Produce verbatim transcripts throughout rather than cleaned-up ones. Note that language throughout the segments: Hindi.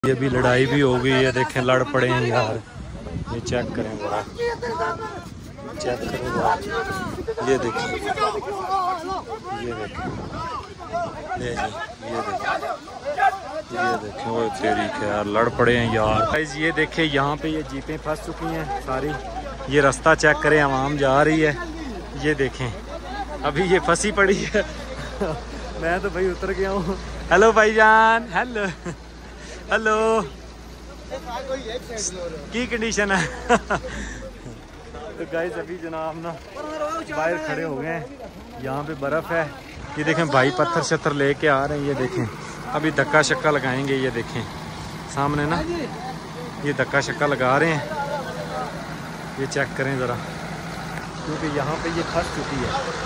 ये भी लड़ाई भी हो गई है, देखें लड़ पड़े हैं यार। ये चेक करें जरा, चेक करें जरा, ये देखें, ये देखें, ये ये देखें, ये देखें, वो तेरी क्या यार लड़ पड़े हैं यार। गाइस ये देखें यहाँ पे ये जीपें फंस चुकी हैं सारी। ये रास्ता चेक करें, आवाम जा रही है। ये देखें अभी ये फंसी पड़ी है। मैं तो भाई उतर गया हूँ। हेलो भाईजान, हेलो हेलो, की कंडीशन है? तो गाइस अभी जनाब ना बाहर खड़े हो गए हैं, यहाँ पे बर्फ़ है। ये देखें भाई पत्थर शत्थर लेके आ रहे हैं। ये देखें अभी धक्का शक्का लगाएंगे। ये देखें सामने ना ये धक्का शक्का लगा रहे हैं। ये चेक करें ज़रा, क्योंकि यहाँ पे ये फंस चुकी है।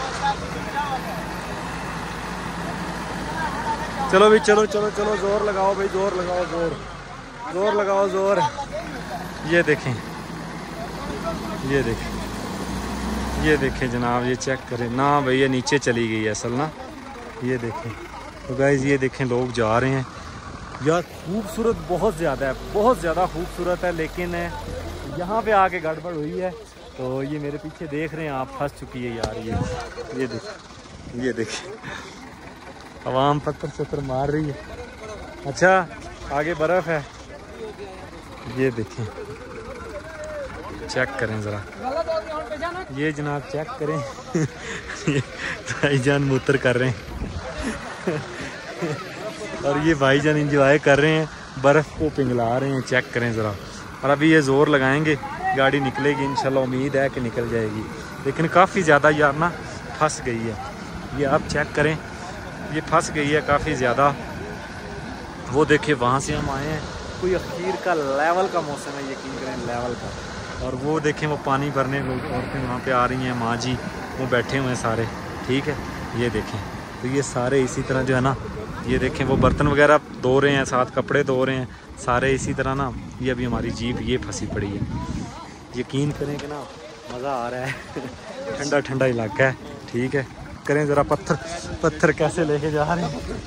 चलो भाई, चलो चलो चलो, जोर लगाओ भाई, जोर लगाओ, जोर जोर लगाओ, जोर। ये देखें, ये देखें, ये देखें जनाब, ये चेक करें ना भाई, ये नीचे चली गई है असल ना। ये देखें तो गाइस ये देखें लोग जा रहे हैं यार। खूबसूरत बहुत ज़्यादा है, बहुत ज़्यादा खूबसूरत है, लेकिन यहाँ पे आके गड़बड़ हुई है। तो ये मेरे पीछे देख रहे हैं आप, फंस चुकी है यार। ये ये देखें, ये देखें आवाम पत्थर शत्थर मार रही है। अच्छा आगे बर्फ़ है। ये देखें, चेक करें ज़रा, ये जनाब चेक करें। ये भाईजान मूत्र कर रहे हैं। और ये भाईजान इंजॉय कर रहे हैं, बर्फ़ को पिघला रहे हैं। चेक करें ज़रा। और अभी ये ज़ोर लगाएंगे, गाड़ी निकलेगी इंशाल्लाह, उम्मीद है कि निकल जाएगी। लेकिन काफ़ी ज़्यादा यार ना फंस गई है। ये आप चेक करें, ये फंस गई है काफ़ी ज़्यादा। वो देखिए वहाँ से हम आए हैं, कोई अखीर का लेवल का मौसम है, यकीन करें लेवल का। और वो देखें वो पानी भरने लोग औरतें वहाँ पे आ रही हैं, माँ जी वो बैठे हुए हैं सारे, ठीक है। ये देखें तो ये सारे इसी तरह जो है ना, ये देखें वो बर्तन वगैरह धो रहे हैं, साथ कपड़े धो रहे हैं सारे इसी तरह ना। ये अभी हमारी जीप ये फंसी पड़ी है। यकीन करें कि ना मज़ा आ रहा है। ठंडा ठंडा इलाका है, ठीक है। करें ज़रा पत्थर पत्थर कैसे लेके जा रहे हैं।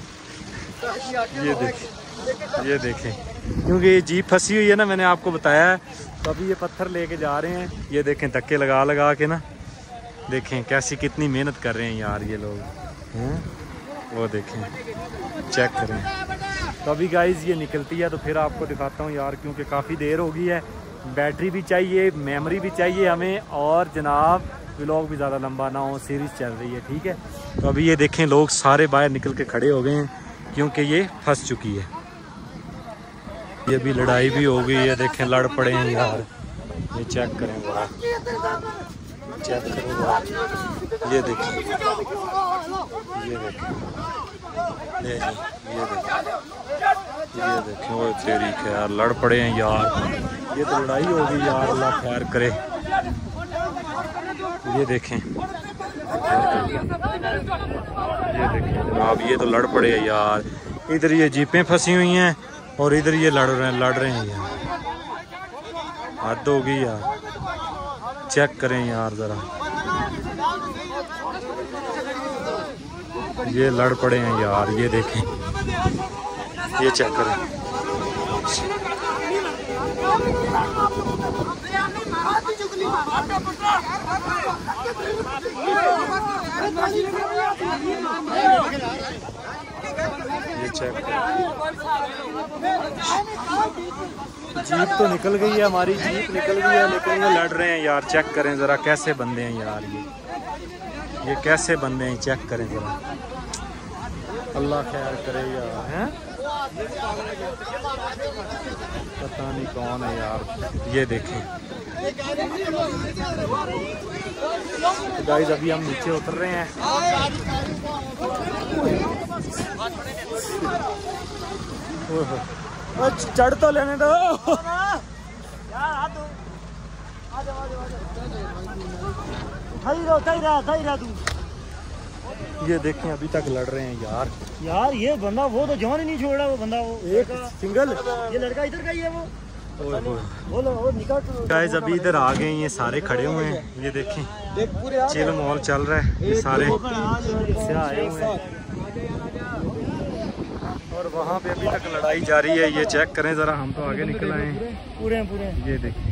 ये देखें, ये देखें, क्योंकि ये जीप फंसी हुई है ना, मैंने आपको बताया है। तो अभी ये पत्थर लेके जा रहे हैं। ये देखें धक्के लगा लगा के ना, देखें कैसी कितनी मेहनत कर रहे हैं यार ये लोग हैं। वो देखें, चेक करें। तो अभी गाइस ये निकलती है तो फिर आपको दिखाता हूँ यार, क्योंकि काफ़ी देर हो गई है। बैटरी भी चाहिए, मेमोरी भी चाहिए हमें, और जनाब व्लॉग भी ज़्यादा लंबा ना हो, सीरीज़ चल रही है, ठीक है। तो अभी ये देखें लोग सारे बाहर निकल के खड़े हो गए हैं, क्योंकि ये फंस चुकी है। ये भी लड़ाई भी हो गई है, देखें लड़ पड़े हैं यार। ये चेक करें जरा, चेक करें जरा, ये देखें, ये देखें, ये ये देखें, ये देखें, वो तेरी क्या यार लड़ पड़े हैं यार। ये तो लड़ाई हो गई यार, अल्लाह खैर करे। ये देखें, ये देखें जनाब, ये तो लड़ पड़े हैं यार। इधर ये जीपें फंसी हुई हैं और इधर ये लड़ रहे हैं लड़ रहे हैं यार। हद हो गई यार। चेक करें यार ज़रा, ये लड़ पड़े हैं यार। ये देखें, ये चेक करें। ये चेक, जीप तो निकल गई है, हमारी जीप निकल गई है, लेकिन ये लड़ रहे हैं यार। चेक करें ज़रा कैसे बंदे हैं यार ये ये कैसे बंदे हैं। चेक करें ज़रा, अल्लाह खैर करे यार। हैं पता नहीं कौन है यार। ये देखें तो गाइस अभी हम नीचे उतर रहे हैं। चढ़ तो लेने दो यार। ये देखें अभी तक लड़ रहे हैं यार। यार ये बंदा वो तो जान ही नहीं छोड़ रहा। वो बंदा वो एक सिंगल, ये लड़का इधर का ही है। वो वो वो निकल। गाइस अभी इधर आ गए, ये सारे खड़े हुए हैं। ये देखें चिल मॉल चल रहा है, ये सारे से आए हुए हैं। और वहाँ पे अभी तक लड़ाई जारी है। ये चेक करें ज़रा, हम तो आगे निकल आए हैं। पूरे पूरे ये देखिए,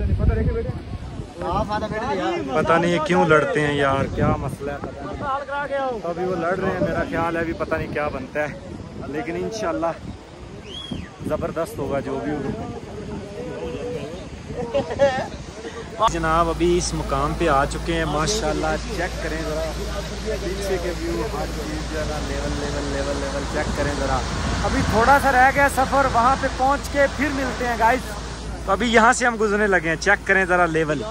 पता नहीं क्यों लड़ते हैं यार, क्या मसला है पता नहीं। तो अभी वो लड़ रहे हैं, मेरा ख्याल है अभी पता नहीं क्या बनता है, लेकिन इंशाल्लाह ज़बरदस्त होगा जो भी होगा। जनाब अभी इस मुकाम पे आ चुके हैं, माशाल्लाह चेक करें ज़रा पीछे के व्यू, हर चीज़ ज़रा level level level level check करें ज़रा। अभी थोड़ा सा रह गया सफ़र, वहाँ पे पहुँच के फिर मिलते हैं गाइस। तो अभी यहाँ से हम गुजरने लगे हैं, चेक करें ज़रा लेवल।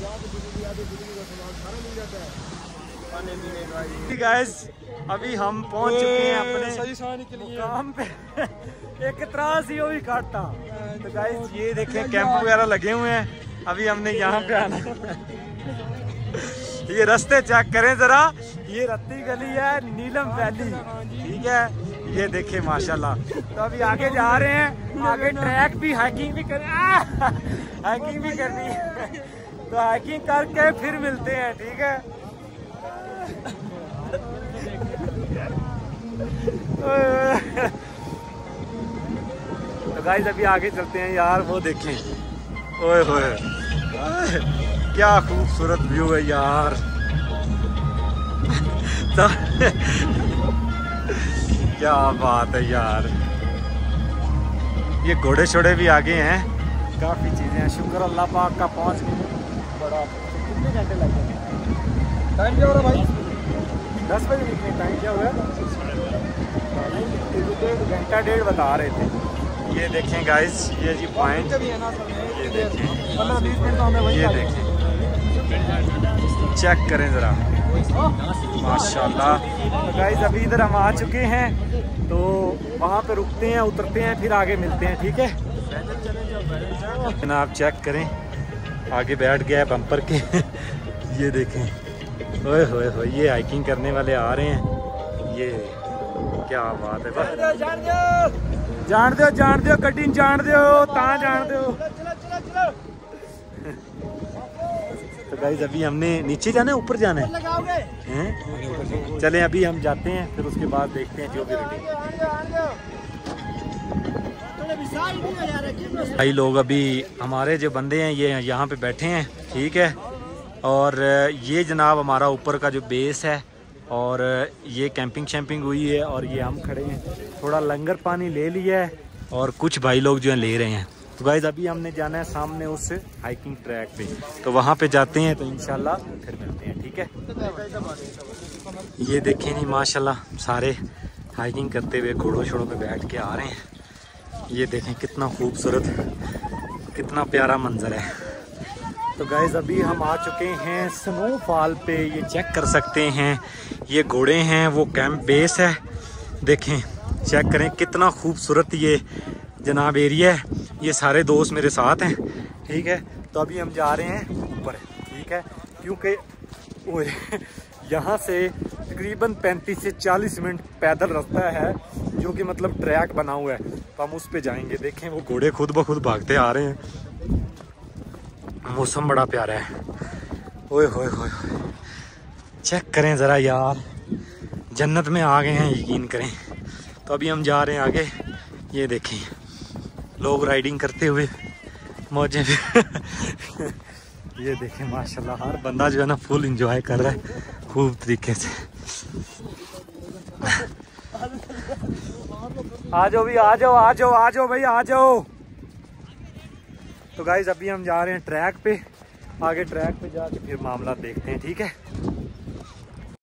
गाइस अभी हम पहुँच चुके हैं अपने मुकाम पे। एक त्रास ही वो भी काटता। तो गाइस ये देखें कैंप वगैरह लगे हुए हैं, अभी हमने यहाँ पे आना। ये रास्ते चेक करें जरा, ये रत्ती गली है, नीलम वैली, ठीक है। ये देखें माशाल्लाह। तो अभी आगे जा रहे हैं, आगे ट्रैक भी, हाइकिंग भी कर हाइकिंग भी करनी है। तो हाइकिंग करके फिर मिलते हैं, ठीक है। तो गाइस अभी आगे चलते हैं यार, वो देखें, ओए होए क्या खूबसूरत व्यू है यार। तो क्या बात है यार, ये घोड़े शोड़े भी आगे हैं, काफ़ी चीज़ें हैं। शुक्र अल्लाह पाक का, पहुंच गए। बड़ा कितने घंटे लग गए? टाइम क्या हो रहा भाई? दस बजे निकले, टाइम क्या हुआ? घंटा डेढ़ बता रहे थे। ये देखें गाइस, ये जी पॉइंट, ये देखें, ये देखें, चेक करें ज़रा माशाल्लाह। तो गाइस अभी इधर हम आ चुके हैं, तो वहाँ पे रुकते हैं, उतरते हैं, फिर आगे मिलते हैं, ठीक है। ना आप चेक करें, आगे बैठ गया है बम्पर के। ये देखें, ओए होए होए, ये हाइकिंग करने वाले आ रहे हैं। ये क्या बात है, जान दो जान दो गड्डी जान दो, ता जान दो। तो गाइस अभी हमने नीचे जाना है, ऊपर जाना है, हैं? चलें अभी हम जाते हैं, फिर उसके बाद देखते हैं जो भी रेडी। भाई लोग अभी हमारे जो बंदे हैं ये यहाँ पे बैठे हैं, ठीक है। और ये जनाब हमारा ऊपर का जो बेस है, और ये कैंपिंग शैम्पिंग हुई है, और ये हम खड़े हैं, थोड़ा लंगर पानी ले लिया है, और कुछ भाई लोग जो हैं ले रहे हैं। तो गाइस अभी हमने जाना है सामने उस हाइकिंग ट्रैक पे, तो वहाँ पे जाते हैं, तो इंशाल्लाह फिर मिलते हैं, ठीक है। ये देखें नहीं माशाल्लाह, सारे हाइकिंग करते हुए घोड़ों छोड़ों पे बैठ के आ रहे हैं। ये देखें कितना खूबसूरत, कितना प्यारा मंजर है। तो गाइस अभी हम आ चुके हैं स्नोफॉल पे, ये चेक कर सकते हैं। ये घोड़े हैं, वो कैंप बेस है, देखें चेक करें कितना खूबसूरत ये जनाब एरिया है। ये सारे दोस्त मेरे साथ हैं, ठीक है। तो अभी हम जा रहे हैं ऊपर, ठीक है, क्योंकि यहाँ से तकरीबन पैंतीस से चालीस मिनट पैदल रास्ता है, जो कि मतलब ट्रैक बना हुआ है, तो हम उस पे जाएंगे। देखें वो घोड़े खुद ब खुद भागते आ रहे हैं, मौसम बड़ा प्यारा है। ओए होए होए, चेक करें ज़रा यार, जन्नत में आ गए हैं, यकीन करें। तो अभी हम जा रहे हैं आगे, ये देखें लोग राइडिंग करते हुए मौजें भी। ये देखें माशाल्लाह, हर बंदा जो है ना फुल एंजॉय कर रहा है खूब तरीके से। आ जाओ भी, आ जाओ आ जाओ आ जाओ भाई आ जाओ। तो गाइज अभी हम जा रहे हैं ट्रैक पे, आगे ट्रैक पे जाके फिर मामला देखते हैं, ठीक है।